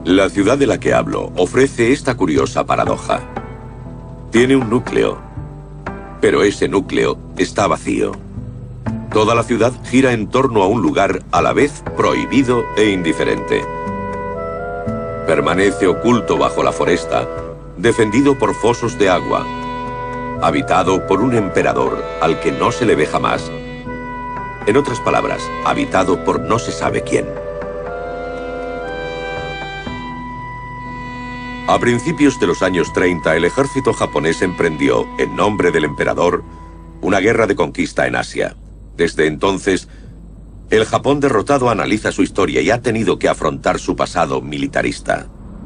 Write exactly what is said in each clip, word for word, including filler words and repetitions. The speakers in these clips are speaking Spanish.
La ciudad de la que hablo ofrece esta curiosa paradoja. Tiene un núcleo, pero ese núcleo está vacío. Toda la ciudad gira en torno a un lugar a la vez prohibido e indiferente. Permanece oculto bajo la foresta, defendido por fosos de agua, habitado por un emperador al que no se le ve jamás. En otras palabras, habitado por no se sabe quién. A principios de los años treinta, el ejército japonés emprendió, en nombre del emperador, una guerra de conquista en Asia. Desde entonces, el Japón derrotado analiza su historia y ha tenido que afrontar su pasado militarista.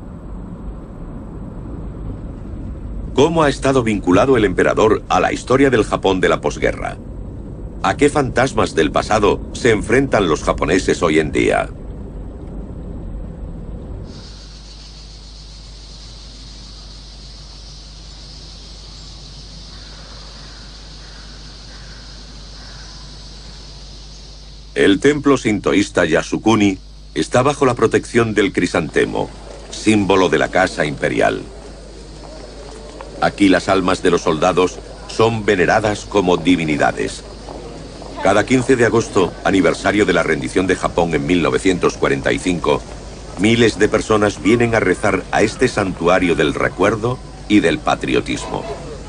¿Cómo ha estado vinculado el emperador a la historia del Japón de la posguerra? ¿A qué fantasmas del pasado se enfrentan los japoneses hoy en día? El templo sintoísta Yasukuni está bajo la protección del crisantemo, símbolo de la casa imperial. Aquí las almas de los soldados son veneradas como divinidades. Cada quince de agosto, aniversario de la rendición de Japón en mil novecientos cuarenta y cinco, miles de personas vienen a rezar a este santuario del recuerdo y del patriotismo.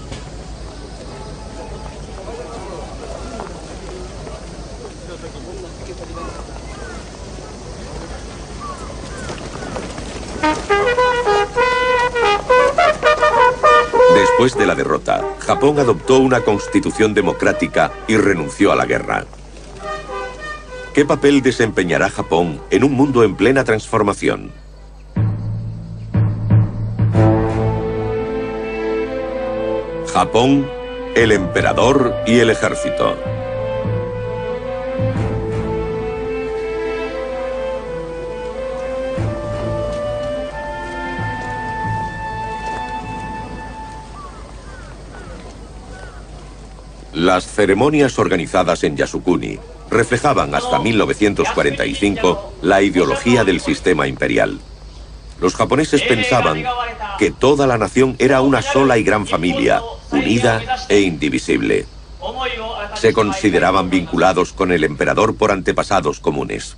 Después de la derrota, Japón adoptó una constitución democrática y renunció a la guerra. ¿Qué papel desempeñará Japón en un mundo en plena transformación? Japón, el emperador y el ejército. Las ceremonias organizadas en Yasukuni reflejaban hasta mil novecientos cuarenta y cinco la ideología del sistema imperial. Los japoneses pensaban que toda la nación era una sola y gran familia, unida e indivisible. Se consideraban vinculados con el emperador por antepasados comunes.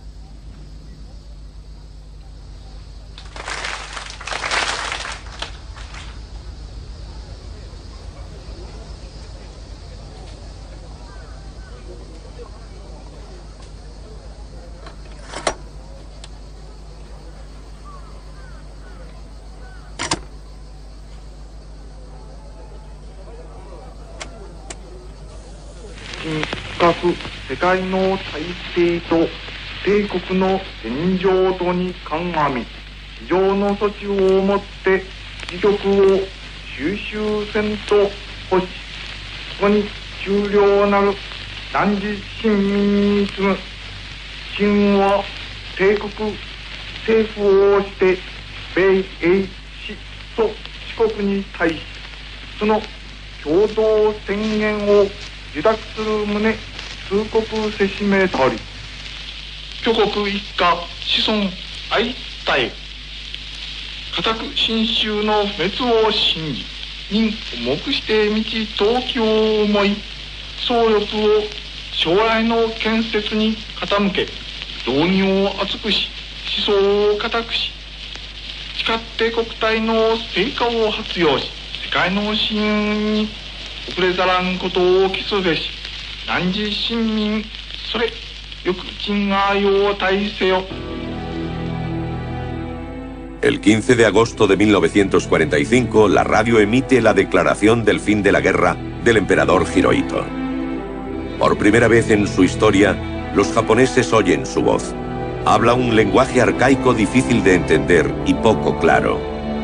El quince de agosto de mil novecientos cuarenta y cinco, la radio emite la declaración del fin de la guerra del emperador Hirohito. Por primera vez en su historia, los japoneses oyen su voz. Habla un lenguaje arcaico difícil de entender y poco claro.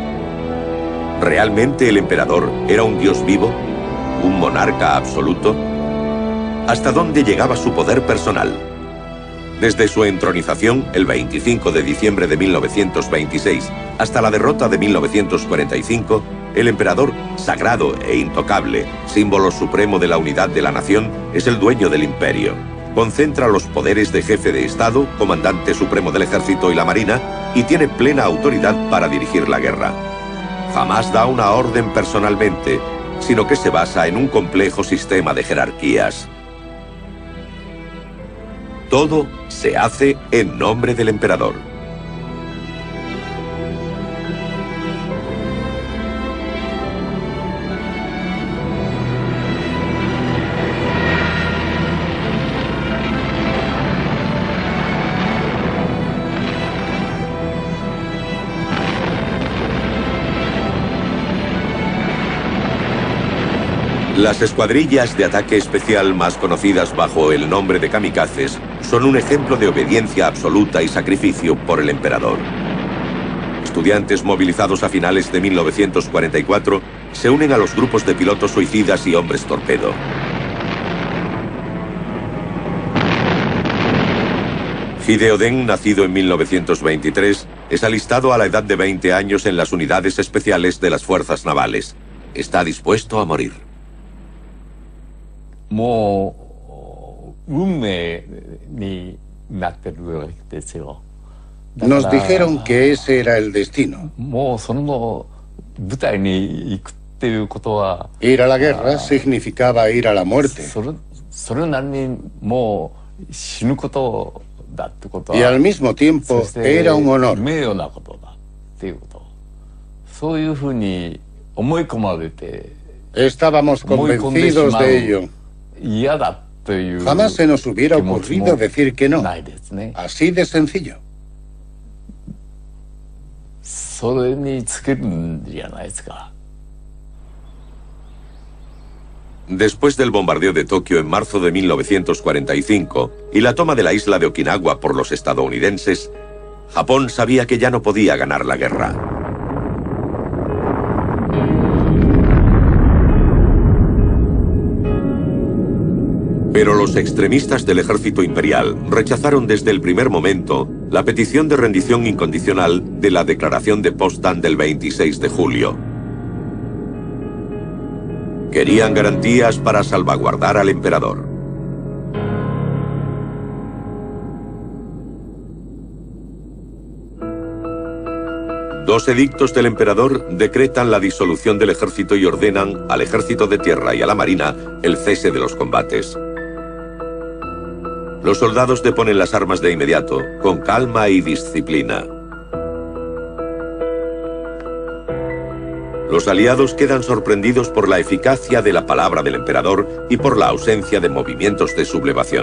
¿Realmente el emperador era un dios vivo? ¿Un monarca absoluto? ¿Hasta dónde llegaba su poder personal? Desde su entronización, el veinticinco de diciembre de mil novecientos veintiséis, hasta la derrota de mil novecientos cuarenta y cinco, el emperador, sagrado e intocable, símbolo supremo de la unidad de la nación, es el dueño del imperio. concentra los poderes de jefe de Estado, comandante supremo del ejército y la marina, y tiene plena autoridad para dirigir la guerra. Jamás da una orden personalmente, sino que se basa en un complejo sistema de jerarquías. Todo se hace en nombre del emperador. Las escuadrillas de ataque especial más conocidas bajo el nombre de kamikazes son un ejemplo de obediencia absoluta y sacrificio por el emperador. Estudiantes movilizados a finales de mil novecientos cuarenta y cuatro se unen a los grupos de pilotos suicidas y hombres torpedo. Hideo Den, nacido en mil novecientos veintitrés, es alistado a la edad de veinte años en las unidades especiales de las fuerzas navales. Está dispuesto a morir. Nos dijeron que ese era el destino. Ir a la guerra significaba ir a la muerte. Y al mismo tiempo era un honor. Estábamos convencidos de ello. Jamás se nos hubiera ocurrido decir que no. Así de sencillo. Después del bombardeo de Tokio en marzo de mil novecientos cuarenta y cinco y la toma de la isla de Okinawa por los estadounidenses, Japón sabía que ya no podía ganar la guerra. Pero los extremistas del ejército imperial rechazaron desde el primer momento la petición de rendición incondicional de la Declaración de Potsdam del veintiséis de julio. Querían garantías para salvaguardar al emperador. Dos edictos del emperador decretan la disolución del ejército y ordenan al ejército de tierra y a la marina el cese de los combates. Los soldados deponen las armas de inmediato, con calma y disciplina. Los aliados quedan sorprendidos por la eficacia de la palabra del emperador y por la ausencia de movimientos de sublevación.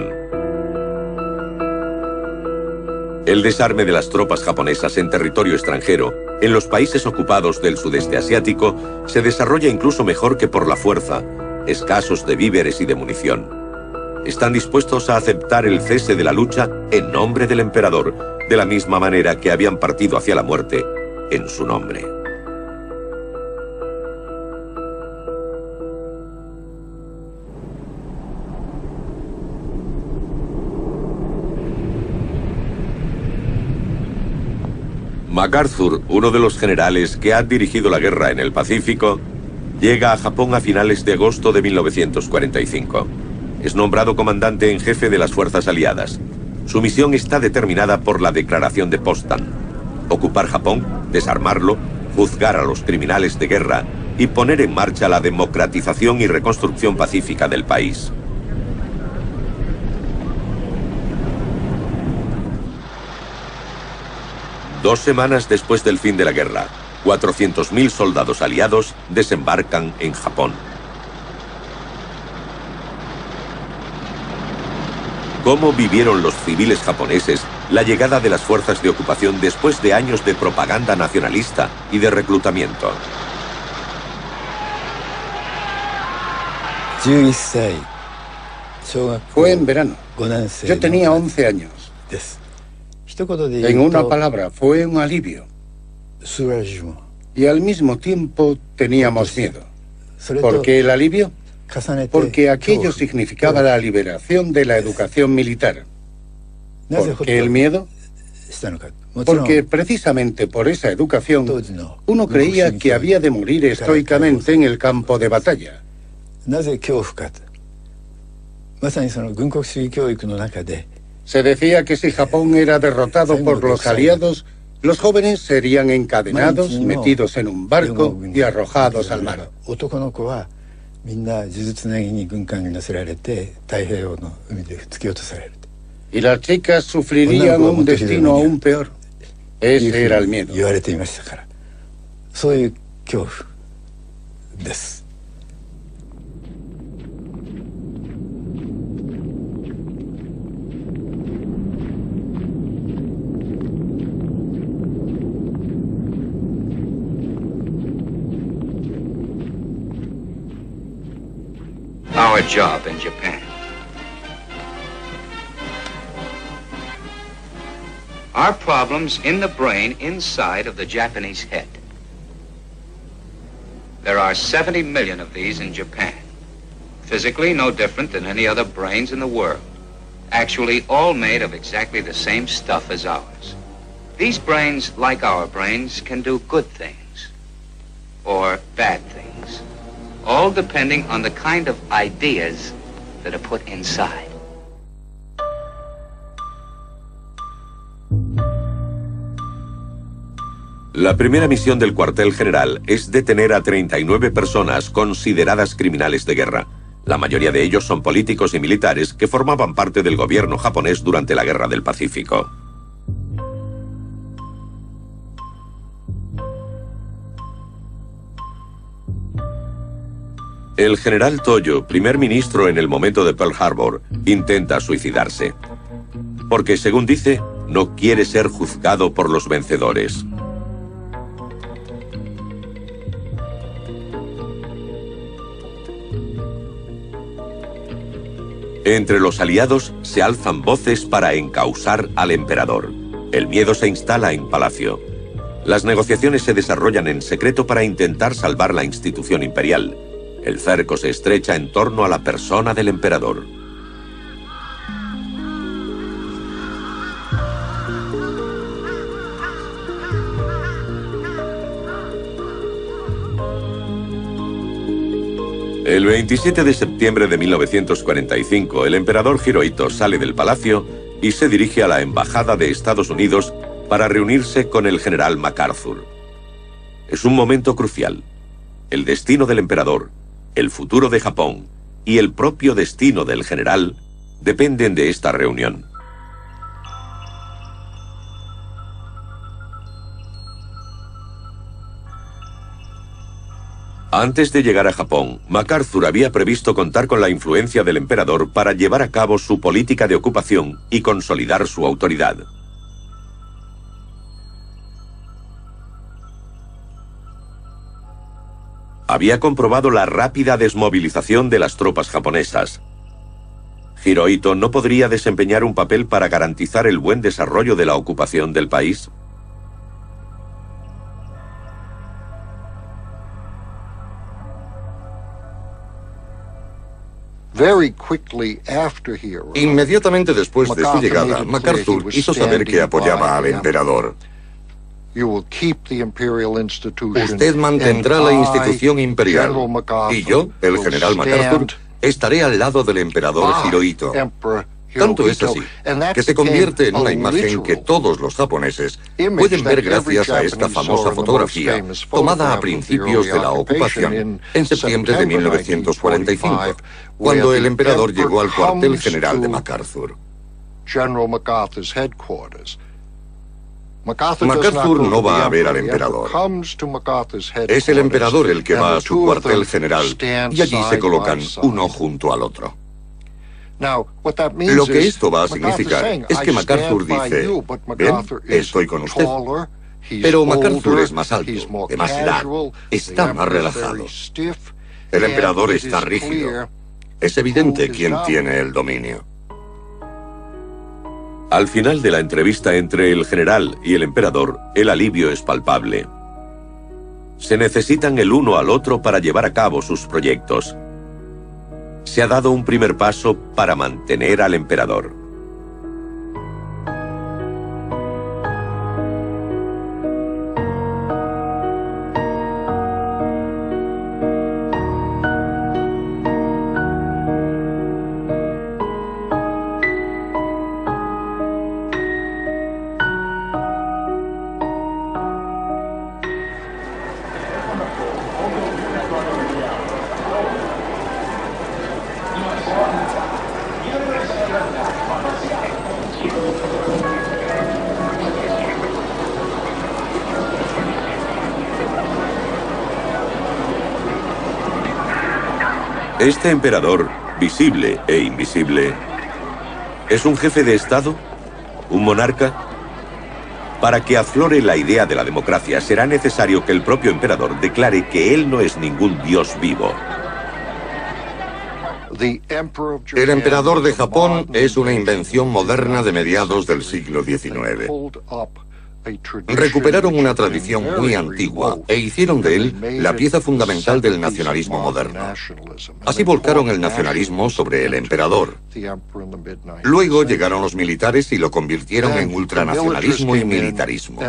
El desarme de las tropas japonesas en territorio extranjero, en los países ocupados del sudeste asiático, se desarrolla incluso mejor que por la fuerza, escasos de víveres y de munición. Están dispuestos a aceptar el cese de la lucha en nombre del emperador, de la misma manera que habían partido hacia la muerte en su nombre. MacArthur, uno de los generales que ha dirigido la guerra en el Pacífico, llega a Japón a finales de agosto de mil novecientos cuarenta y cinco. Es nombrado comandante en jefe de las fuerzas aliadas. Su misión está determinada por la Declaración de Potsdam: ocupar Japón, desarmarlo, juzgar a los criminales de guerra y poner en marcha la democratización y reconstrucción pacífica del país. Dos semanas después del fin de la guerra, cuatrocientos mil soldados aliados desembarcan en Japón. ¿Cómo vivieron los civiles japoneses la llegada de las fuerzas de ocupación después de años de propaganda nacionalista y de reclutamiento? Fue en verano. Yo tenía once años. En una palabra, fue un alivio. Y al mismo tiempo teníamos miedo. ¿Por qué el alivio? Porque aquello significaba la liberación de la educación militar. ¿Por qué el miedo? Porque precisamente por esa educación uno creía que había de morir estoicamente en el campo de batalla. Se decía que si Japón era derrotado por los aliados, los jóvenes serían encadenados, metidos en un barco y arrojados al mar. Y las chicas sufrirían un destino aún peor. Ese era el miedo. Our job in Japan. Our problems in the brain inside of the Japanese head. There are seventy million of these in Japan. Physically no different than any other brains in the world. Actually all made of exactly the same stuff as ours. These brains, like our brains, can do good things or bad things, all depending on the kind of ideas that are put inside. La primera misión del cuartel general es detener a treinta y nueve personas consideradas criminales de guerra. La mayoría de ellos son políticos y militares que formaban parte del gobierno japonés durante la Guerra del Pacífico. El general Toyo, primer ministro en el momento de Pearl Harbor, intenta suicidarse. Porque, según dice, no quiere ser juzgado por los vencedores. Entre los aliados se alzan voces para encausar al emperador. El miedo se instala en Palacio. Las negociaciones se desarrollan en secreto para intentar salvar la institución imperial. El cerco se estrecha en torno a la persona del emperador. El veintisiete de septiembre de mil novecientos cuarenta y cinco, el emperador Hirohito sale del palacio y se dirige a la embajada de Estados Unidos para reunirse con el general MacArthur. Es un momento crucial. El destino del emperador, el futuro de Japón y el propio destino del general dependen de esta reunión. Antes de llegar a Japón, MacArthur había previsto contar con la influencia del emperador para llevar a cabo su política de ocupación y consolidar su autoridad. Había comprobado la rápida desmovilización de las tropas japonesas. ¿Hirohito no podría desempeñar un papel para garantizar el buen desarrollo de la ocupación del país? Inmediatamente después de su llegada, MacArthur hizo saber que apoyaba al emperador. Usted mantendrá la institución imperial y yo, el general MacArthur, estaré al lado del emperador Hirohito. Tanto es así, que se convierte en una imagen que todos los japoneses pueden ver gracias a esta famosa fotografía tomada a principios de la ocupación, en septiembre de mil novecientos cuarenta y cinco, cuando el emperador llegó al cuartel general de MacArthur. MacArthur no va a ver al emperador. Es el emperador el que va a su cuartel general y allí se colocan uno junto al otro. Lo que esto va a significar es que MacArthur dice, bien, estoy con usted, pero MacArthur es más alto, de más edad, está más relajado. El emperador está rígido. Es evidente quién tiene el dominio. Al final de la entrevista entre el general y el emperador, el alivio es palpable. Se necesitan el uno al otro para llevar a cabo sus proyectos. Se ha dado un primer paso para mantener al emperador. Este emperador, visible e invisible, ¿es un jefe de Estado? ¿Un monarca? Para que aflore la idea de la democracia, será necesario que el propio emperador declare que él no es ningún dios vivo. El emperador de Japón es una invención moderna de mediados del siglo diecinueve. Recuperaron una tradición muy antigua e hicieron de él la pieza fundamental del nacionalismo moderno. Así volcaron el nacionalismo sobre el emperador. Luego llegaron los militares y lo convirtieron en ultranacionalismo y militarismo.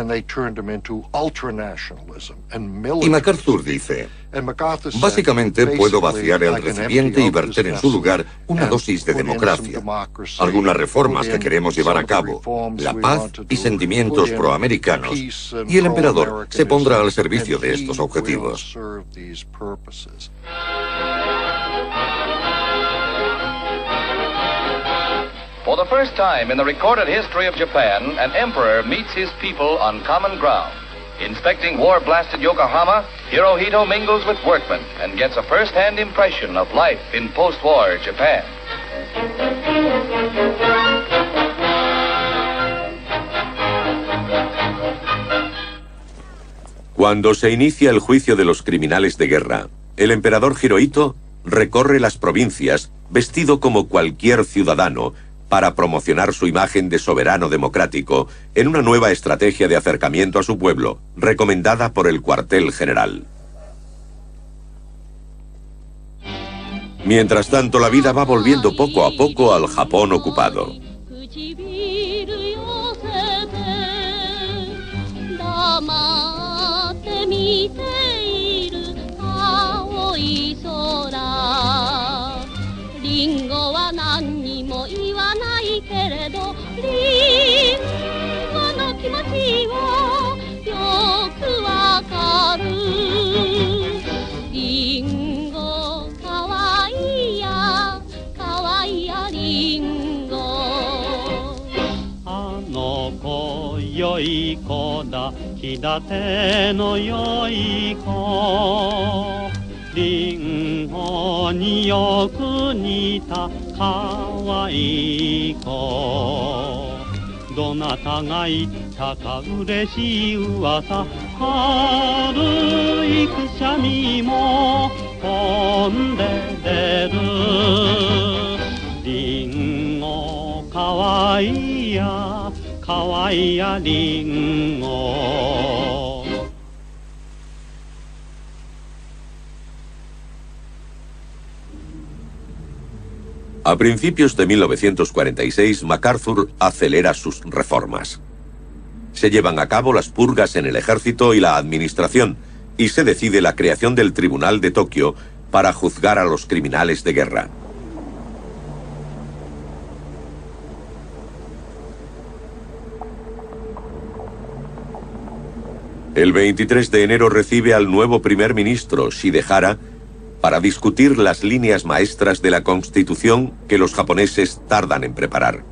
Y MacArthur dice: básicamente puedo vaciar el recipiente y verter en su lugar una dosis de democracia, algunas reformas que queremos llevar a cabo, la paz y sentimientos proamericanos, y el emperador se pondrá al servicio de estos objetivos. For the first time in the recorded history of Japan, an emperor meets his people on common ground. Inspecting war-blasted Yokohama, Hirohito mingles with workmen and gets a first-hand impression of life in post-war Japan. Cuando se inicia el juicio de los criminales de guerra, el emperador Hirohito recorre las provincias vestido como cualquier ciudadano para promocionar su imagen de soberano democrático en una nueva estrategia de acercamiento a su pueblo, recomendada por el cuartel general. Mientras tanto, la vida va volviendo poco a poco al Japón ocupado. A principios de mil novecientos cuarenta y seis, MacArthur acelera sus reformas. Se llevan a cabo las purgas en el ejército y la administración, y se decide la creación del Tribunal de Tokio para juzgar a los criminales de guerra. El veintitrés de enero recibe al nuevo primer ministro, Shidehara, para discutir las líneas maestras de la Constitución que los japoneses tardan en preparar.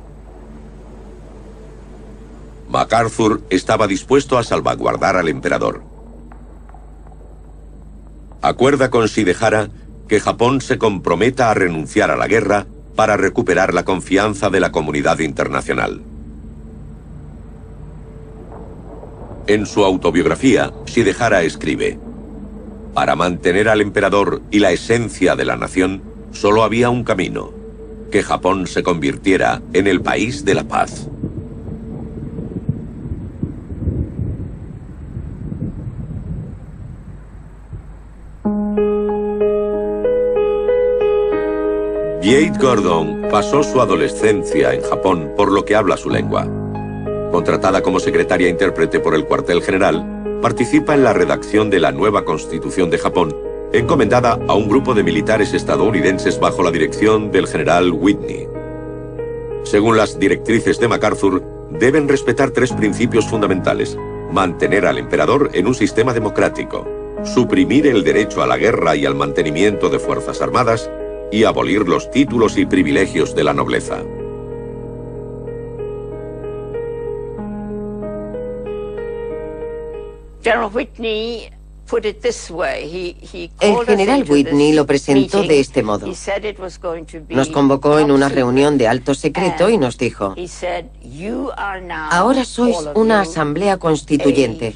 MacArthur estaba dispuesto a salvaguardar al emperador. Acuerda con Shidehara que Japón se comprometa a renunciar a la guerra para recuperar la confianza de la comunidad internacional. En su autobiografía, Shidehara escribe: para mantener al emperador y la esencia de la nación, solo había un camino: que Japón se convirtiera en el país de la paz. Jade Gordon pasó su adolescencia en Japón, por lo que habla su lengua. Contratada como secretaria intérprete por el cuartel general, participa en la redacción de la nueva Constitución de Japón, encomendada a un grupo de militares estadounidenses bajo la dirección del general Whitney. Según las directrices de MacArthur, deben respetar tres principios fundamentales: mantener al emperador en un sistema democrático, suprimir el derecho a la guerra y al mantenimiento de fuerzas armadas, y abolir los títulos y privilegios de la nobleza. El general Whitney lo presentó de este modo. Nos convocó en una reunión de alto secreto y nos dijo: ahora sois una asamblea constituyente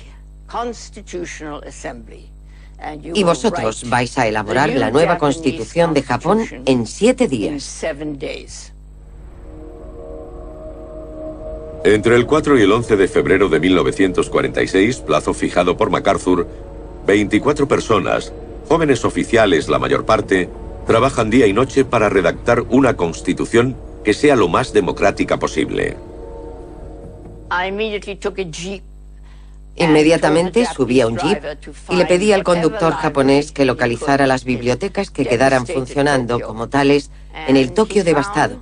y vosotros vais a elaborar la nueva constitución de Japón en siete días. Entre el cuatro y el once de febrero de mil novecientos cuarenta y seis, plazo fijado por MacArthur, veinticuatro personas, jóvenes oficiales la mayor parte, trabajan día y noche para redactar una constitución que sea lo más democrática posible. Inmediatamente subí a un jeep y le pedí al conductor japonés que localizara las bibliotecas que quedaran funcionando como tales en el Tokio devastado.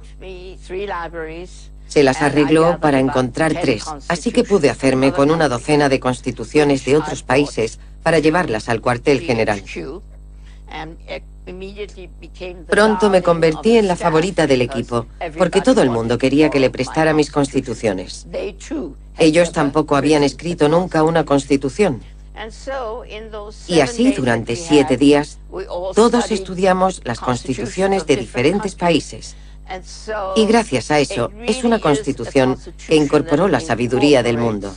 Se las arregló para encontrar tres, así que pude hacerme con una docena de constituciones de otros países para llevarlas al cuartel general. Pronto me convertí en la favorita del equipo, porque todo el mundo quería que le prestara mis constituciones. Ellos tampoco habían escrito nunca una constitución. Y así, durante siete días, todos estudiamos las constituciones de diferentes países. Y gracias a eso, es una constitución que incorporó la sabiduría del mundo.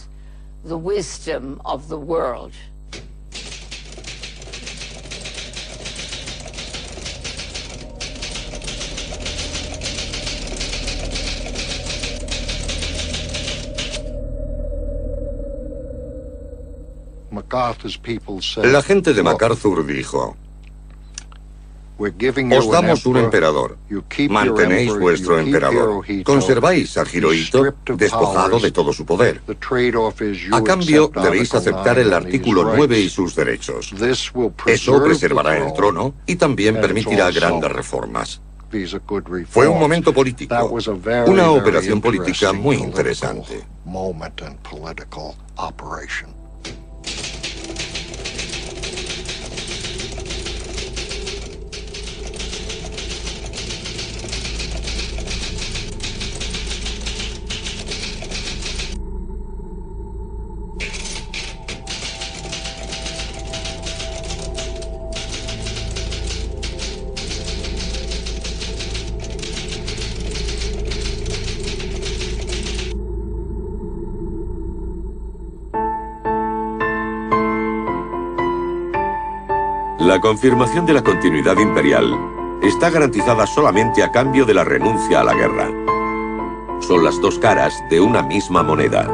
La gente de MacArthur dijo: os damos un emperador, mantenéis vuestro emperador, conserváis a Hirohito despojado de todo su poder. A cambio, debéis aceptar el artículo nueve y sus derechos. Eso preservará el trono y también permitirá grandes reformas. Fue un momento político, una operación política muy interesante. La confirmación de la continuidad imperial está garantizada solamente a cambio de la renuncia a la guerra. Son las dos caras de una misma moneda.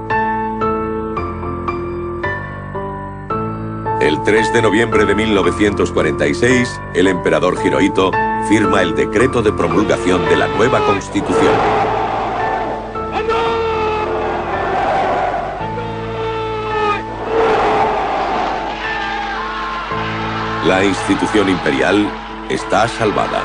El tres de noviembre de mil novecientos cuarenta y seis, el emperador Hirohito firma el decreto de promulgación de la nueva Constitución. La institución imperial está salvada.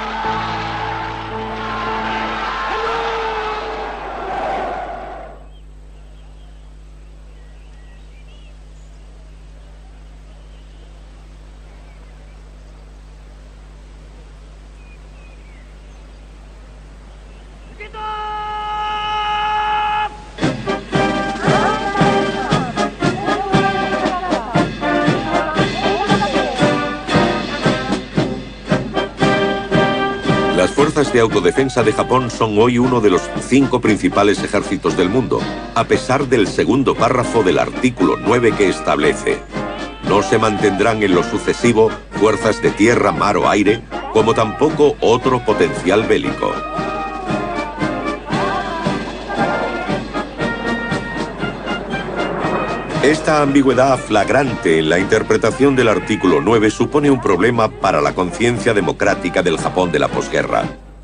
Las fuerzas de autodefensa de Japón son hoy uno de los cinco principales ejércitos del mundo, a pesar del segundo párrafo del artículo nueve que establece: no se mantendrán en lo sucesivo fuerzas de tierra, mar o aire, como tampoco otro potencial bélico. Esta ambigüedad flagrante en la interpretación del artículo nueve supone un problema para la conciencia democrática del Japón de la posguerra.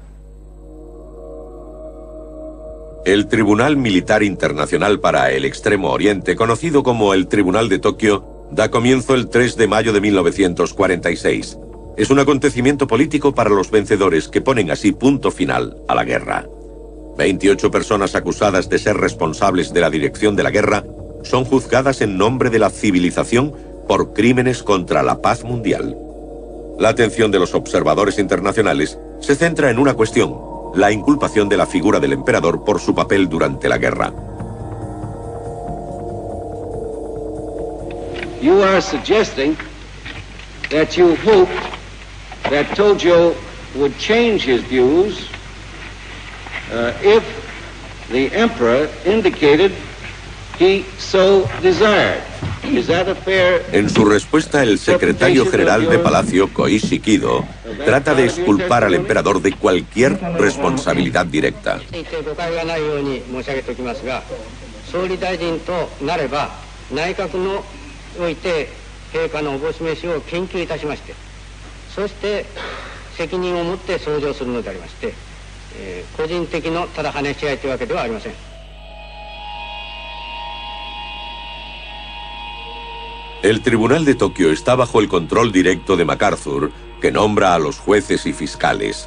El Tribunal Militar Internacional para el Extremo Oriente, conocido como el Tribunal de Tokio, da comienzo el tres de mayo de mil novecientos cuarenta y seis. Es un acontecimiento político para los vencedores que ponen así punto final a la guerra. veintiocho personas acusadas de ser responsables de la dirección de la guerra son juzgadas en nombre de la civilización por crímenes contra la paz mundial. La atención de los observadores internacionales se centra en una cuestión: la inculpación de la figura del emperador por su papel durante la guerra. You are suggesting that you hoped that Tojo would change his views uh, if the emperor indicated he so desired. Is that a fair... En su respuesta, el secretario general de Palacio, Koichi Kido, trata de exculpar al emperador de cualquier responsabilidad directa. El Tribunal de Tokio está bajo el control directo de MacArthur, que nombra a los jueces y fiscales.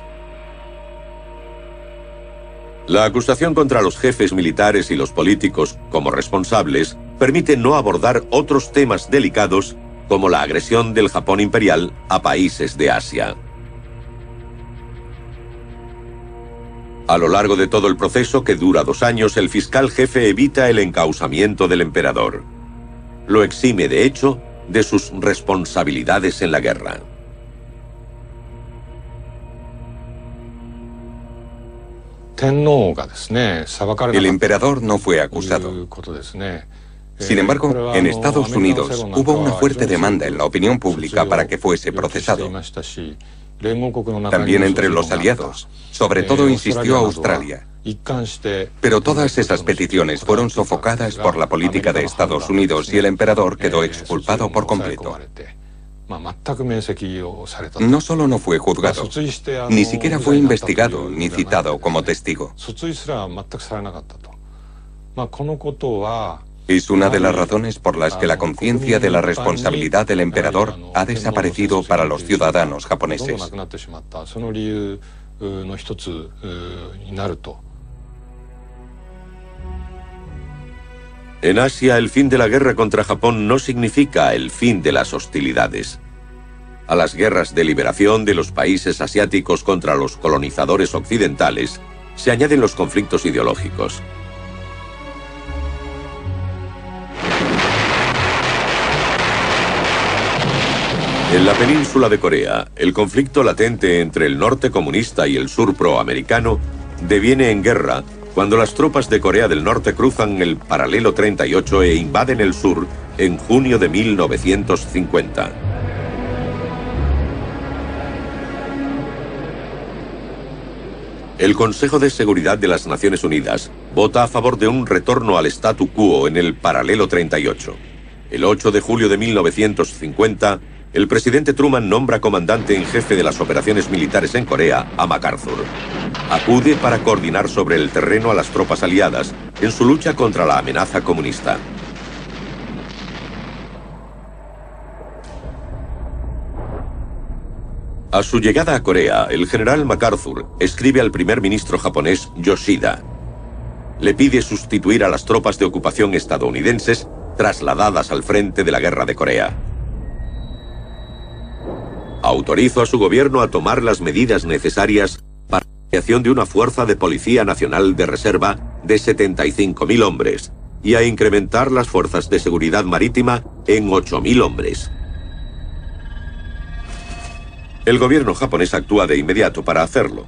La acusación contra los jefes militares y los políticos como responsables permite no abordar otros temas delicados como la agresión del Japón imperial a países de Asia. A lo largo de todo el proceso, que dura dos años, el fiscal jefe evita el encausamiento del emperador. Lo exime, de hecho, de sus responsabilidades en la guerra. El emperador no fue acusado. Sin embargo, en Estados Unidos hubo una fuerte demanda en la opinión pública para que fuese procesado. También entre los aliados. Sobre todo insistió Australia. Pero todas esas peticiones fueron sofocadas por la política de Estados Unidos y el emperador quedó exculpado por completo. No solo no fue juzgado, ni siquiera fue investigado ni citado como testigo. Es una de las razones por las que la conciencia de la responsabilidad del emperador ha desaparecido para los ciudadanos japoneses. En Asia, el fin de la guerra contra Japón no significa el fin de las hostilidades. A las guerras de liberación de los países asiáticos contra los colonizadores occidentales se añaden los conflictos ideológicos. En la península de Corea, el conflicto latente entre el norte comunista y el sur proamericano deviene en guerra cuando las tropas de Corea del Norte cruzan el paralelo treinta y ocho e invaden el sur en junio de mil novecientos cincuenta. El Consejo de Seguridad de las Naciones Unidas vota a favor de un retorno al statu quo en el paralelo treinta y ocho. El ocho de julio de mil novecientos cincuenta, el presidente Truman nombra comandante en jefe de las operaciones militares en Corea a MacArthur. Acude para coordinar sobre el terreno a las tropas aliadas en su lucha contra la amenaza comunista. A su llegada a Corea, el general MacArthur escribe al primer ministro japonés Yoshida. Le pide sustituir a las tropas de ocupación estadounidenses trasladadas al frente de la guerra de Corea. Autorizó a su gobierno a tomar las medidas necesarias para la creación de una fuerza de policía nacional de reserva de setenta y cinco mil hombres y a incrementar las fuerzas de seguridad marítima en ocho mil hombres. El gobierno japonés actúa de inmediato para hacerlo.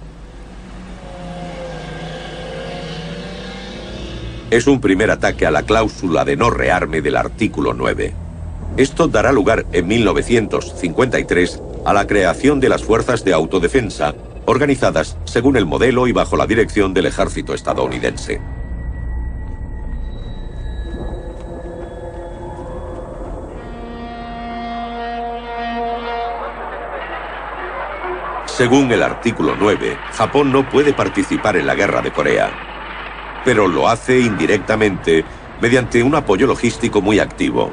Es un primer ataque a la cláusula de no rearme del artículo nueve. Esto dará lugar en mil novecientos cincuenta y tres a la creación de las fuerzas de autodefensa, organizadas según el modelo y bajo la dirección del ejército estadounidense. Según el artículo nueve, Japón no puede participar en la guerra de Corea, pero lo hace indirectamente mediante un apoyo logístico muy activo.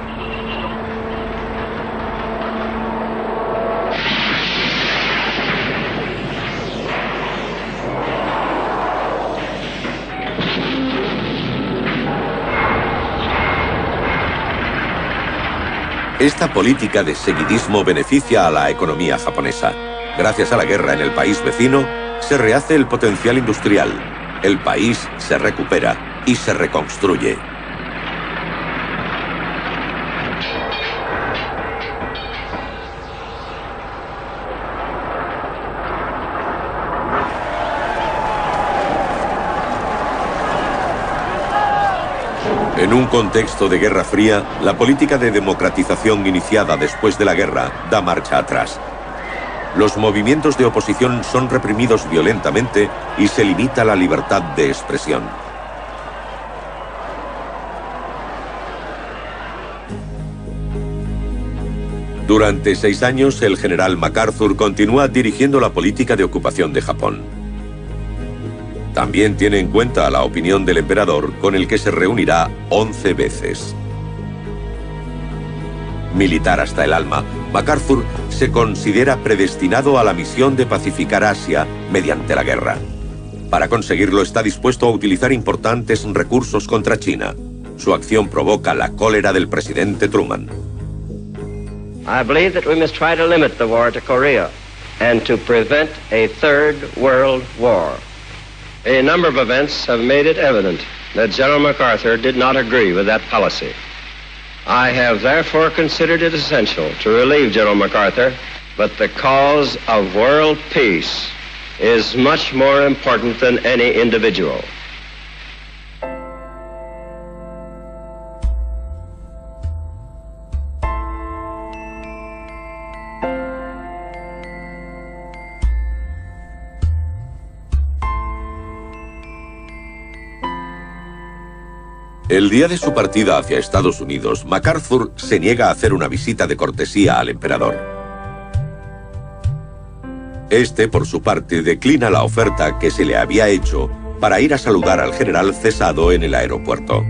Esta política de seguidismo beneficia a la economía japonesa. Gracias a la guerra en el país vecino, se rehace el potencial industrial, el país se recupera y se reconstruye. En un contexto de Guerra Fría, la política de democratización iniciada después de la guerra da marcha atrás. Los movimientos de oposición son reprimidos violentamente y se limita la libertad de expresión. Durante seis años, el general MacArthur continúa dirigiendo la política de ocupación de Japón. También tiene en cuenta la opinión del emperador, con el que se reunirá once veces. Militar hasta el alma, MacArthur se considera predestinado a la misión de pacificar Asia mediante la guerra. Para conseguirlo está dispuesto a utilizar importantes recursos contra China. Su acción provoca la cólera del presidente Truman. I believe that we must try to limit the war to Korea and to prevent a third world war. A number of events have made it evident that General MacArthur did not agree with that policy. I have therefore considered it essential to relieve General MacArthur, but the cause of world peace is much more important than any individual. El día de su partida hacia Estados Unidos, MacArthur se niega a hacer una visita de cortesía al emperador. Este, por su parte, declina la oferta que se le había hecho para ir a saludar al general cesado en el aeropuerto.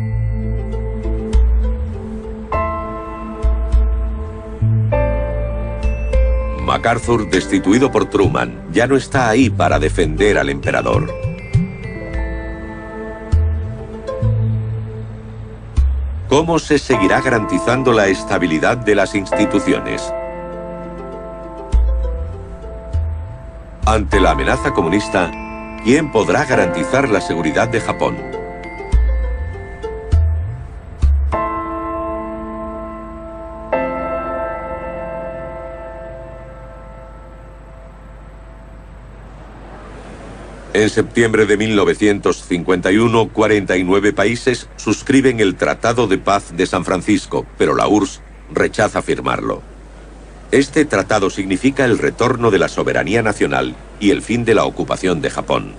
MacArthur, destituido por Truman, ya no está ahí para defender al emperador. ¿Cómo se seguirá garantizando la estabilidad de las instituciones? Ante la amenaza comunista, ¿quién podrá garantizar la seguridad de Japón? En septiembre de mil novecientos cincuenta y uno, cuarenta y nueve países suscriben el Tratado de Paz de San Francisco, pero la U R S S rechaza firmarlo. Este tratado significa el retorno de la soberanía nacional y el fin de la ocupación de Japón.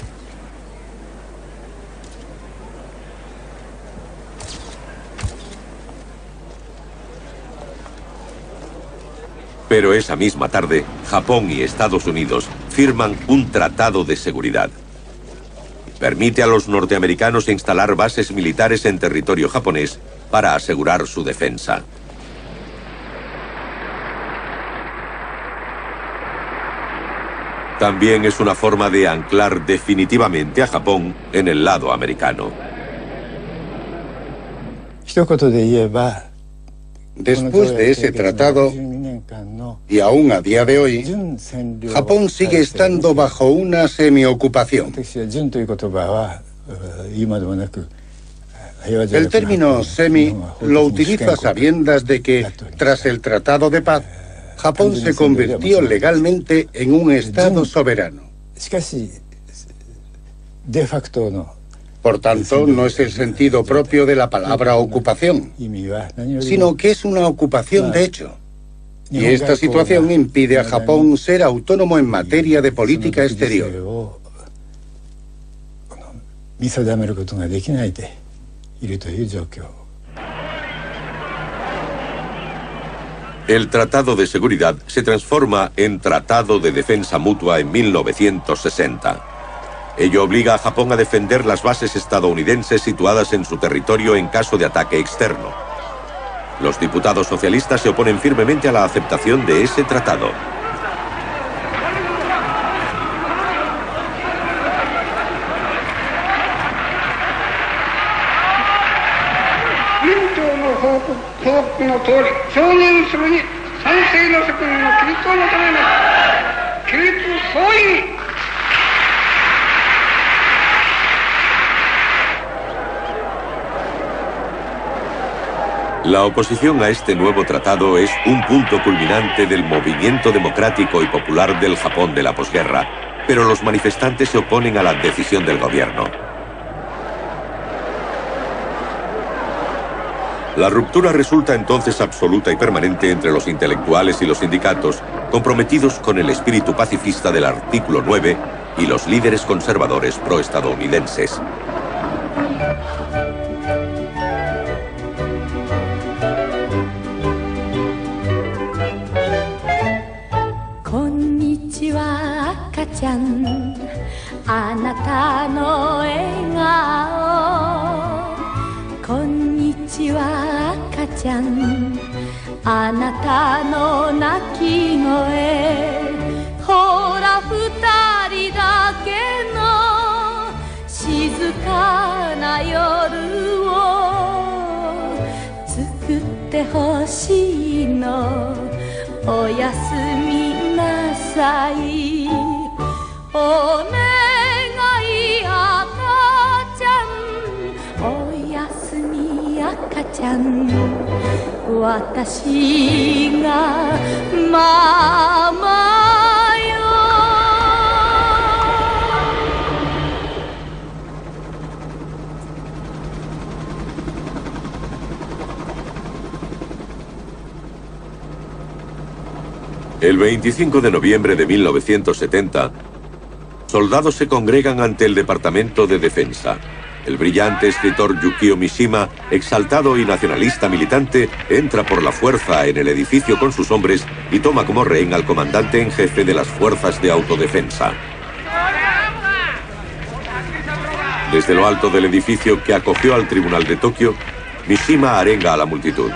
Pero esa misma tarde, Japón y Estados Unidos firman un tratado de seguridad. Permite a los norteamericanos instalar bases militares en territorio japonés para asegurar su defensa. También es una forma de anclar definitivamente a Japón en el lado americano. Después de ese tratado, y aún a día de hoy, Japón sigue estando bajo una semiocupación. El término semi lo utiliza a sabiendas de que, tras el Tratado de Paz, Japón se convirtió legalmente en un Estado soberano. Por tanto, no es el sentido propio de la palabra ocupación, sino que es una ocupación de hecho. Y esta situación impide a Japón ser autónomo en materia de política exterior. El Tratado de Seguridad se transforma en Tratado de Defensa Mutua en mil novecientos sesenta. Ello obliga a Japón a defender las bases estadounidenses situadas en su territorio en caso de ataque externo. Los diputados socialistas se oponen firmemente a la aceptación de ese tratado. La oposición a este nuevo tratado es un punto culminante del movimiento democrático y popular del Japón de la posguerra, pero los manifestantes se oponen a la decisión del gobierno. La ruptura resulta entonces absoluta y permanente entre los intelectuales y los sindicatos, comprometidos con el espíritu pacifista del artículo nueve y los líderes conservadores proestadounidenses. Konnichiwa, Aka-chan. あなたの笑顔こんにちは赤ちゃんあなたの泣き声ほら二人だけの静かな夜を作ってほしいのおやすみなさいお願い赤ちゃんおやすみ赤ちゃん私がママよ El veinticinco de noviembre de mil novecientos setenta, soldados se congregan ante el Departamento de Defensa. El brillante escritor Yukio Mishima, exaltado y nacionalista militante, entra por la fuerza en el edificio con sus hombres y toma como rehén al comandante en jefe de las fuerzas de autodefensa. Desde lo alto del edificio que acogió al Tribunal de Tokio, Mishima arenga a la multitud.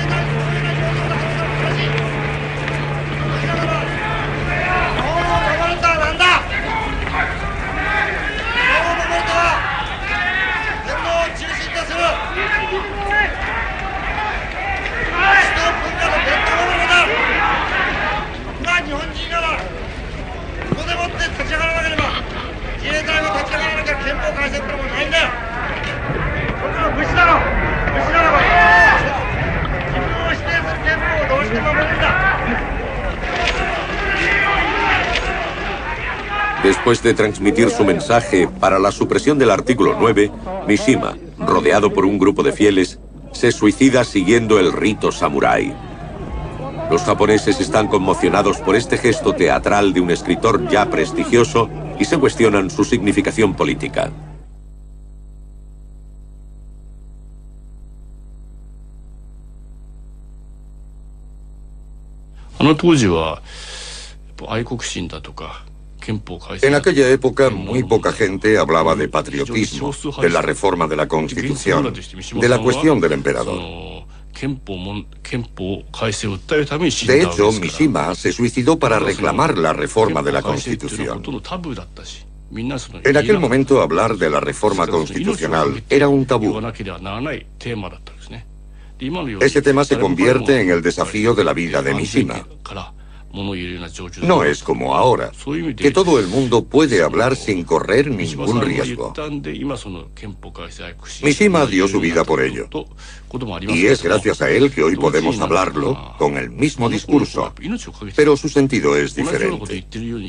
Después de transmitir su mensaje para la supresión del artículo nueve, Mishima, rodeado por un grupo de fieles, se suicida siguiendo el rito samurái. Los japoneses están conmocionados por este gesto teatral de un escritor ya prestigioso y se cuestionan su significación política. En aquella época, muy poca gente hablaba de patriotismo, de la reforma de la Constitución, de la cuestión del emperador. De hecho, Mishima se suicidó para reclamar la reforma de la Constitución. En aquel momento, hablar de la reforma constitucional era un tabú. Ese tema se convierte en el desafío de la vida de Mishima. No es como ahora, que todo el mundo puede hablar sin correr ningún riesgo. Mishima dio su vida por ello. Y es gracias a él que hoy podemos hablarlo con el mismo discurso, pero su sentido es diferente.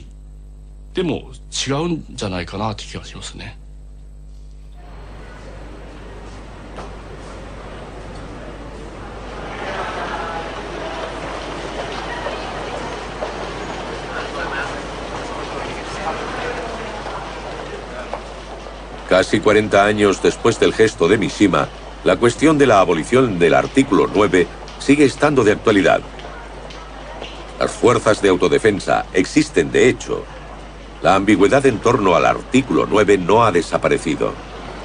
Casi cuarenta años después del gesto de Mishima, la cuestión de la abolición del artículo nueve sigue estando de actualidad. Las fuerzas de autodefensa existen de hecho. La ambigüedad en torno al artículo nueve no ha desaparecido.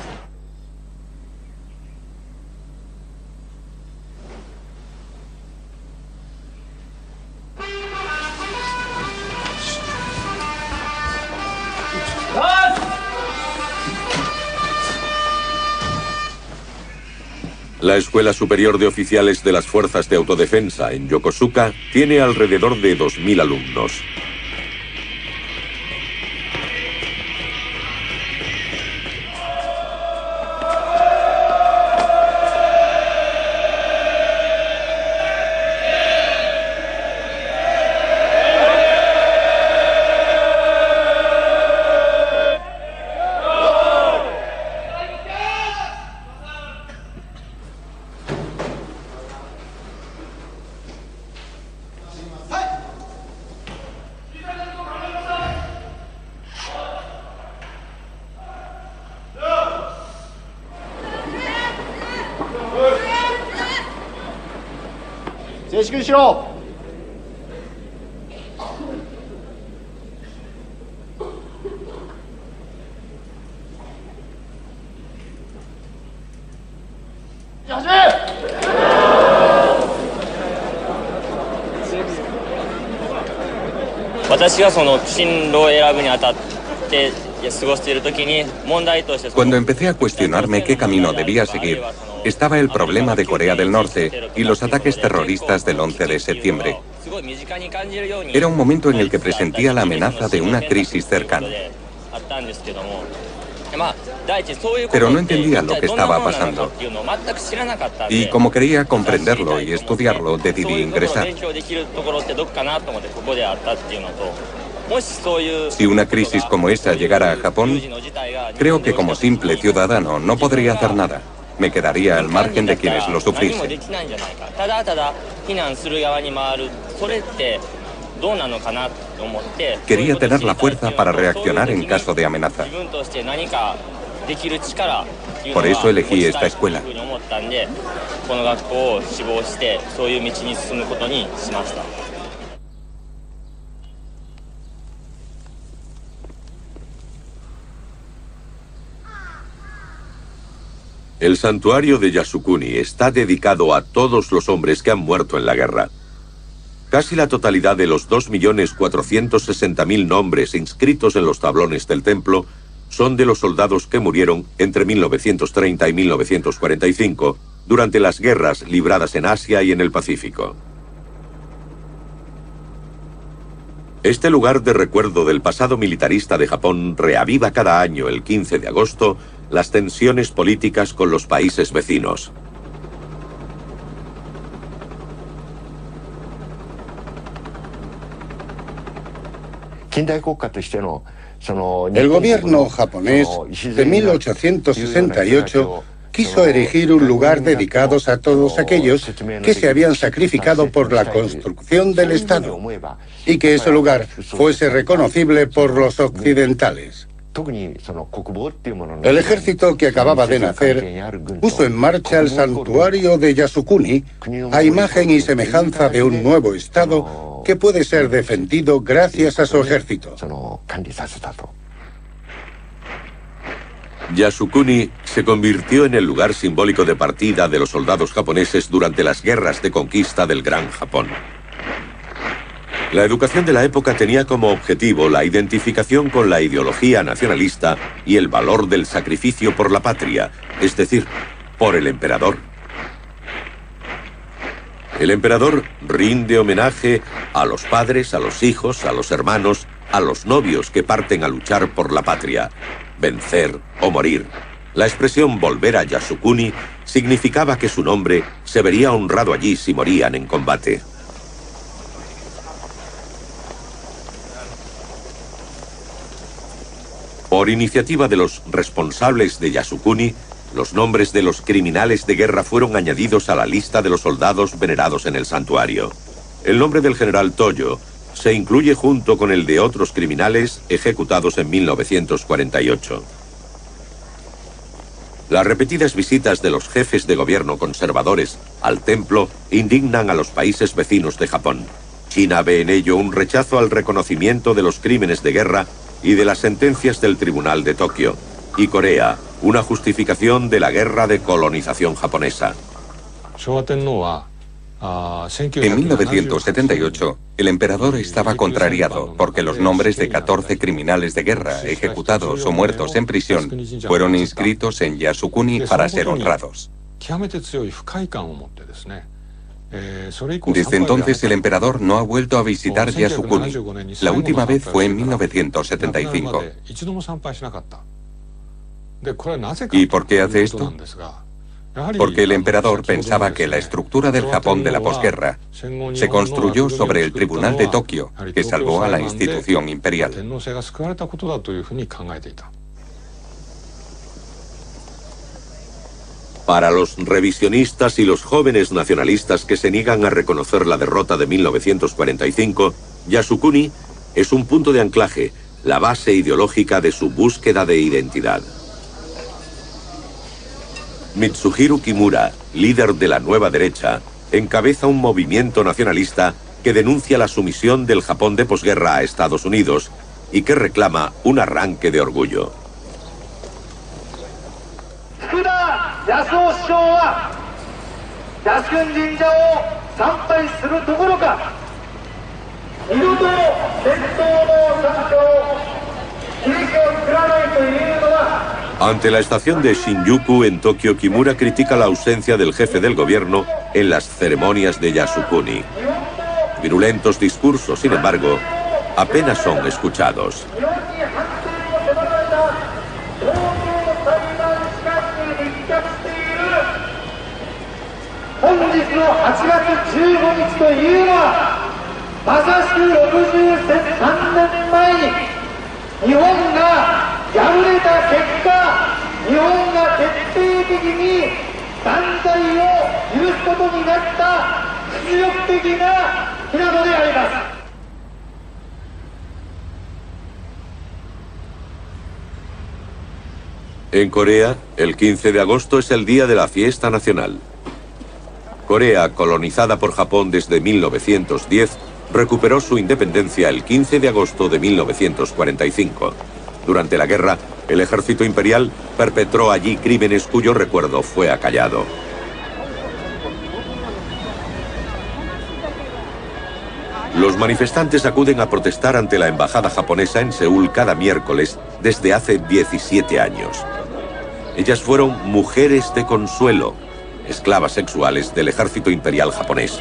La Escuela Superior de Oficiales de las Fuerzas de Autodefensa en Yokosuka tiene alrededor de dos mil alumnos. Cuando empecé a cuestionarme qué camino debía seguir, estaba el problema de Corea del Norte y los ataques terroristas del once de septiembre. Era un momento en el que presentía la amenaza de una crisis cercana. Pero no entendía lo que estaba pasando. Y como quería comprenderlo y estudiarlo, decidí ingresar. Si una crisis como esa llegara a Japón, creo que como simple ciudadano no podría hacer nada. Me quedaría al margen de quienes lo sufriesen. Quería tener la fuerza para reaccionar en caso de amenaza. Por eso elegí esta escuela. El santuario de Yasukuni está dedicado a todos los hombres que han muerto en la guerra. Casi la totalidad de los dos millones cuatrocientos sesenta mil nombres inscritos en los tablones del templo son de los soldados que murieron entre mil novecientos treinta y mil novecientos cuarenta y cinco durante las guerras libradas en Asia y en el Pacífico. Este lugar de recuerdo del pasado militarista de Japón reaviva cada año, el quince de agosto, las tensiones políticas con los países vecinos. El gobierno japonés de mil ochocientos sesenta y ocho quiso erigir un lugar dedicado a todos aquellos que se habían sacrificado por la construcción del Estado y que ese lugar fuese reconocible por los occidentales. El ejército que acababa de nacer puso en marcha el santuario de Yasukuni a imagen y semejanza de un nuevo Estado que puede ser defendido gracias a su ejército. Yasukuni se convirtió en el lugar simbólico de partida de los soldados japoneses durante las guerras de conquista del Gran Japón. La educación de la época tenía como objetivo la identificación con la ideología nacionalista y el valor del sacrificio por la patria, es decir, por el emperador. El emperador rinde homenaje a los padres, a los hijos, a los hermanos, a los novios que parten a luchar por la patria, vencer o morir. La expresión volver a Yasukuni significaba que su nombre se vería honrado allí si morían en combate. Por iniciativa de los responsables de Yasukuni, los nombres de los criminales de guerra fueron añadidos a la lista de los soldados venerados en el santuario. El nombre del general Toyo se incluye junto con el de otros criminales ejecutados en mil novecientos cuarenta y ocho. Las repetidas visitas de los jefes de gobierno conservadores al templo indignan a los países vecinos de Japón. China ve en ello un rechazo al reconocimiento de los crímenes de guerra y de las sentencias del Tribunal de Tokio, y Corea, una justificación de la guerra de colonización japonesa. En mil novecientos setenta y ocho, el emperador estaba contrariado porque los nombres de catorce criminales de guerra ejecutados o muertos en prisión fueron inscritos en Yasukuni para ser honrados. Desde entonces el emperador no ha vuelto a visitar Yasukuni. La última vez fue en mil novecientos setenta y cinco. ¿Y por qué hace esto? Porque el emperador pensaba que la estructura del Japón de la posguerra se construyó sobre el Tribunal de Tokio, que salvó a la institución imperial. Para los revisionistas y los jóvenes nacionalistas que se niegan a reconocer la derrota de mil novecientos cuarenta y cinco, Yasukuni es un punto de anclaje, la base ideológica de su búsqueda de identidad. Mitsuhiro Kimura, líder de la nueva derecha, encabeza un movimiento nacionalista que denuncia la sumisión del Japón de posguerra a Estados Unidos y que reclama un arranque de orgullo. Ante la estación de Shinjuku en Tokio, Kimura critica la ausencia del jefe del gobierno en las ceremonias de Yasukuni. Virulentos discursos, sin embargo, apenas son escuchados. En Corea, el quince de agosto es el día de la fiesta nacional. Corea, colonizada por Japón desde mil novecientos diez, recuperó su independencia el quince de agosto de mil novecientos cuarenta y cinco. Durante la guerra, el ejército imperial perpetró allí crímenes cuyo recuerdo fue acallado. Los manifestantes acuden a protestar ante la embajada japonesa en Seúl cada miércoles desde hace diecisiete años. Ellas fueron mujeres de consuelo, esclavas sexuales del ejército imperial japonés.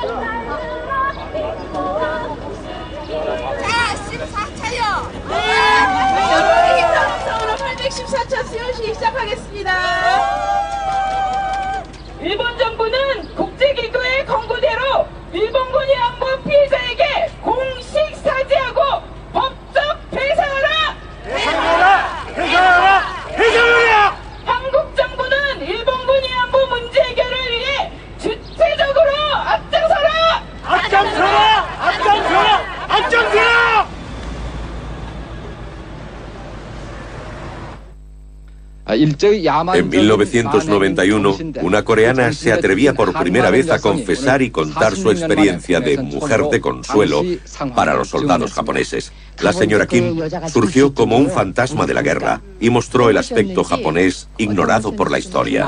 일본 정부는 국제기구의 권고대로 일본군이 안보 피해자에게 공식 사죄하고 법적 배상하라! 배상하라! 배상하라! 배상하라! 한국 정부는 일본군이 안보 문제 해결을 위해 주체적으로 앞장서라! 앞장서라! 앞장서라! 앞장서라! En mil novecientos noventa y uno, una coreana se atrevía por primera vez a confesar y contar su experiencia de mujer de consuelo para los soldados japoneses. La señora Kim surgió como un fantasma de la guerra y mostró el aspecto japonés ignorado por la historia.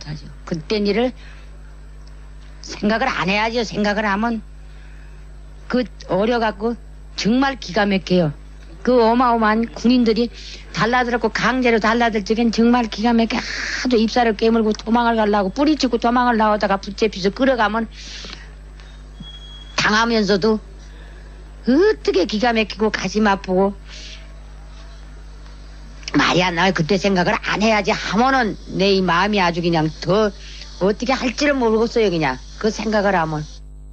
생각을 안 해야죠. 생각을 하면 그 어려갖고 정말 기가 막혀요. 그 어마어마한 군인들이 달라들었고 강제로 달라들 적엔 정말 기가 막혀 하도 입사를 깨물고 도망을 가려고 뿌리치고 도망을 나오다가 붙잡혀서 끌어가면 당하면서도 어떻게 기가 막히고 가슴 아프고 말이 안 나와요. 그때 생각을 안 해야지 하면은 내 이 마음이 아주 그냥 더 어떻게 할지를 모르겠어요. 그냥 그 생각을 하면.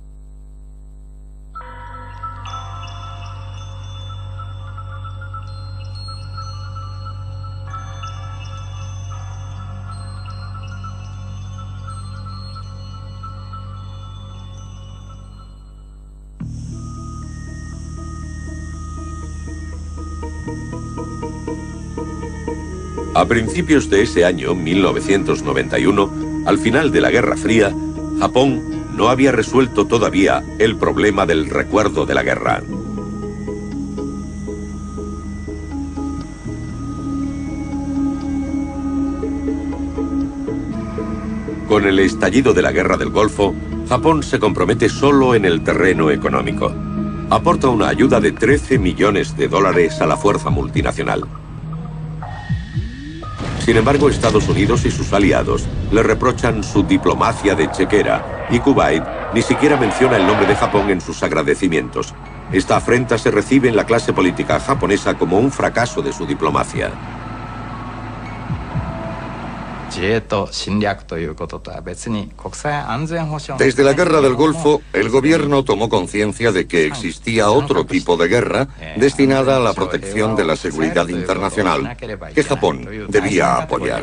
A principios de ese año, mil novecientos noventa y uno, al final de la Guerra Fría, Japón no había resuelto todavía el problema del recuerdo de la guerra. Con el estallido de la Guerra del Golfo, Japón se compromete solo en el terreno económico. Aporta una ayuda de trece millones de dólares a la fuerza multinacional. Sin embargo, Estados Unidos y sus aliados le reprochan su diplomacia de chequera y Kuwait ni siquiera menciona el nombre de Japón en sus agradecimientos. Esta afrenta se recibe en la clase política japonesa como un fracaso de su diplomacia. Desde la Guerra del Golfo, el gobierno tomó conciencia de que existía otro tipo de guerra destinada a la protección de la seguridad internacional, que Japón debía apoyar.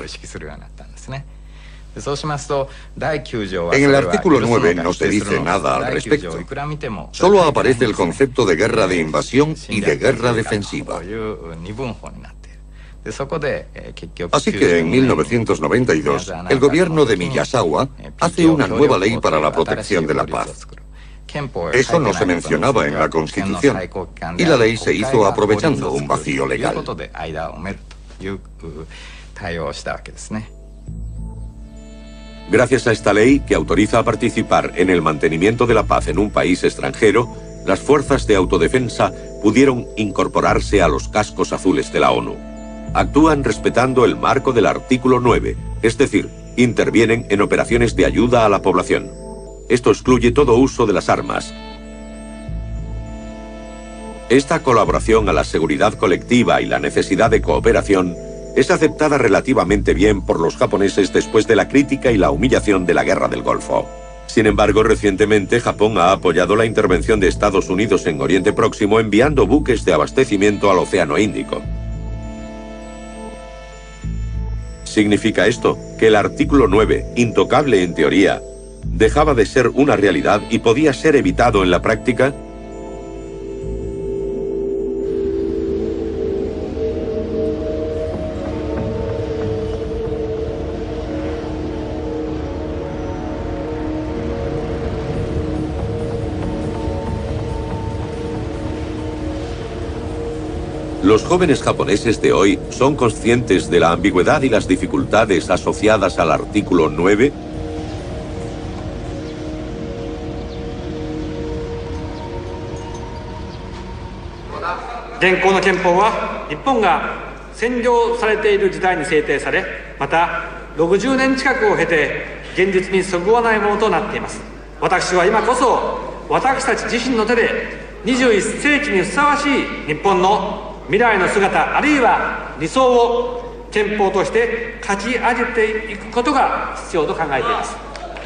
En el artículo nueve no se dice nada al respecto. Solo aparece el concepto de guerra de invasión y de guerra defensiva. Así que en mil novecientos noventa y dos, el gobierno de Miyazawa hace una nueva ley para la protección de la paz. Eso no se mencionaba en la Constitución, y la ley se hizo aprovechando un vacío legal. Gracias a esta ley, que autoriza a participar en el mantenimiento de la paz en un país extranjero, las fuerzas de autodefensa pudieron incorporarse a los cascos azules de la ONU. Actúan respetando el marco del artículo nueve, es decir, intervienen en operaciones de ayuda a la población. Esto excluye todo uso de las armas. Esta colaboración a la seguridad colectiva y la necesidad de cooperación es aceptada relativamente bien por los japoneses después de la crítica y la humillación de la Guerra del Golfo. Sin embargo, recientemente Japón ha apoyado la intervención de Estados Unidos en Oriente Próximo enviando buques de abastecimiento al Océano Índico. ¿Significa esto que el artículo nueve, intocable en teoría, dejaba de ser una realidad y podía ser evitado en la práctica? Los jóvenes japoneses de hoy son conscientes de la ambigüedad y las dificultades asociadas al artículo nueve. 現行の憲法は日本が占領されている時代に制定され、またろくじゅうねん近くを経て現実にそぐわないものとなっています。私は今こそ私たち自身の手でにじゅういっ世紀にふさわしい日本の未来の姿あるいは理想を憲法として書き上げていくことが必要と考えています。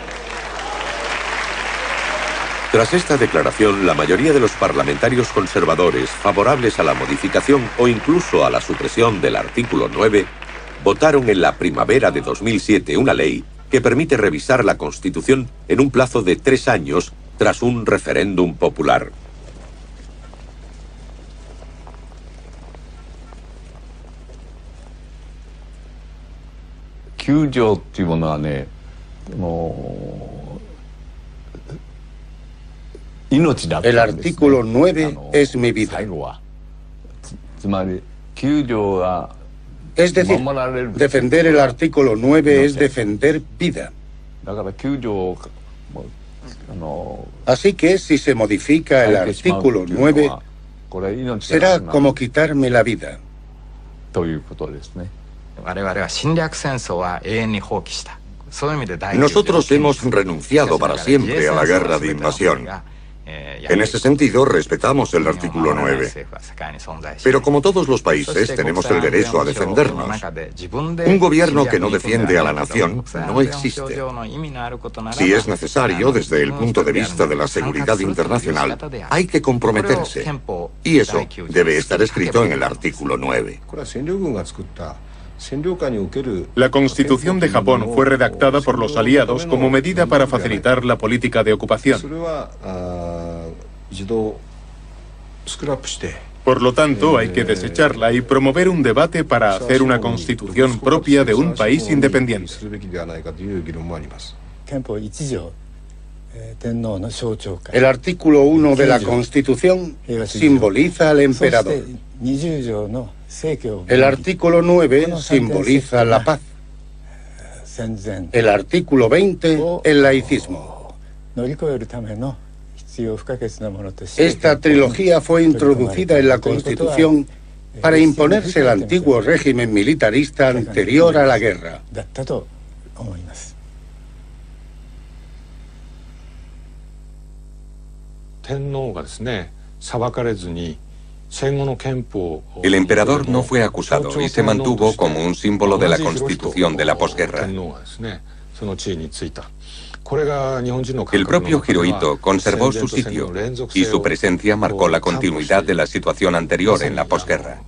Tras esta declaración, la mayoría de los parlamentarios conservadores favorables a la modificación o incluso a la supresión del artículo nueve votaron en la primavera de dos mil siete una ley que permite revisar la Constitución en un plazo de tres años tras un referéndum popular. El artículo nueve es mi vida. Es decir, defender el artículo nueve es defender vida. Así que si se modifica el artículo nueve, será como quitarme la vida. Nosotros hemos renunciado para siempre a la guerra de invasión. En ese sentido, respetamos el artículo nueve. Pero como todos los países, tenemos el derecho a defendernos. Un gobierno que no defiende a la nación no existe. Si es necesario, desde el punto de vista de la seguridad internacional, hay que comprometerse. Y eso debe estar escrito en el artículo nueve. La Constitución de Japón fue redactada por los aliados como medida para facilitar la política de ocupación. Por lo tanto, hay que desecharla y promover un debate para hacer una constitución propia de un país independiente. El artículo uno de la Constitución simboliza al emperador. El artículo nueve simboliza la paz. El artículo veinte, el laicismo. Esta trilogía fue introducida en la Constitución para imponerse el antiguo régimen militarista anterior a la guerra. El emperador no fue acusado y se mantuvo como un símbolo de la constitución de la posguerra. El propio Hirohito conservó su sitio y su presencia marcó la continuidad de la situación anterior en la posguerra.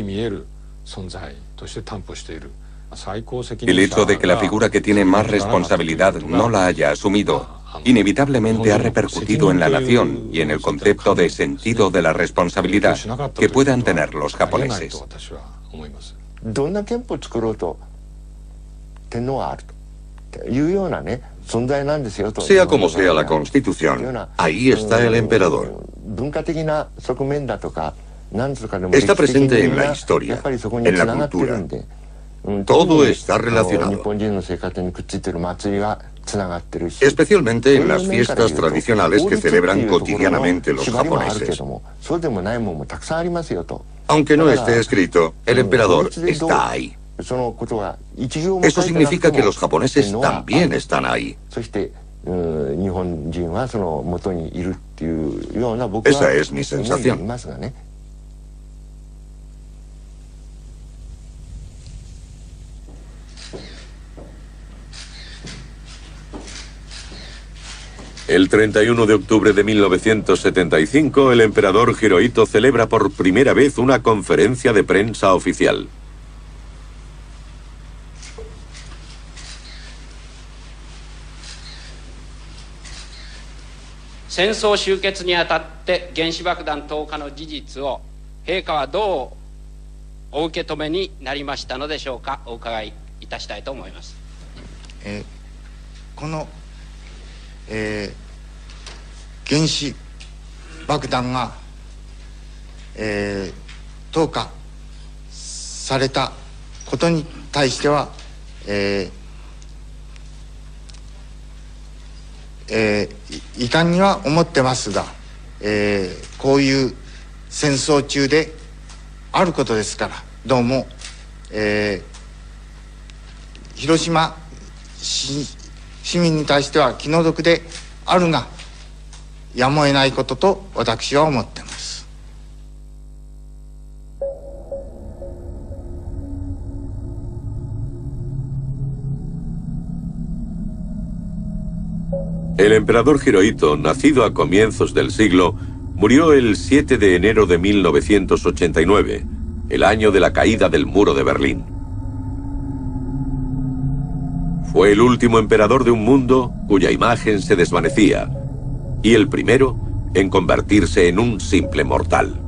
El hecho de que la figura que tiene más responsabilidad no la haya asumido inevitablemente ha repercutido en la nación y en el concepto de sentido de la responsabilidad que puedan tener los japoneses. Sea como sea la Constitución, ahí está el emperador. Está presente en la historia, en la cultura. Todo está relacionado. Especialmente en las fiestas tradicionales que celebran cotidianamente los japoneses. Aunque no esté escrito, el emperador está ahí. Eso significa que los japoneses también están ahí. Esa es mi sensación. El treinta y uno de octubre de mil novecientos setenta y cinco, el emperador Hirohito celebra por primera vez una conferencia de prensa oficial. Eh, えー、原子爆弾が、えー、投下されたことに対しては、えーえー、遺憾には思ってますが、えー、こういう戦争中であることですからどうも、えー、広島市市民に対しては気の毒であるがやむを得ないことと私は思っています。 El emperador Hirohito, nacido a comienzos del siglo, murió el siete de enero de mil novecientos ochenta y nueve, el año de la caída del muro de Berlín. Fue el último emperador de un mundo cuya imagen se desvanecía, y el primero en convertirse en un simple mortal.